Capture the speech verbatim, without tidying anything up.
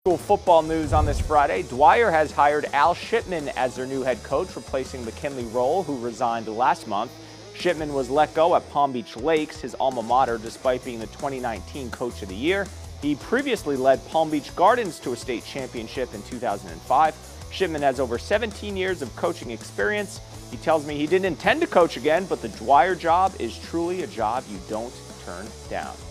Football news on this Friday. Dwyer has hired Al Shipman as their new head coach, replacing McKinley Roll, who resigned last month. Shipman was let go at Palm Beach Lakes, his alma mater, despite being the twenty nineteen Coach of the Year. He previously led Palm Beach Gardens to a state championship in two thousand five. Shipman has over seventeen years of coaching experience. He tells me he didn't intend to coach again, but the Dwyer job is truly a job you don't turn down.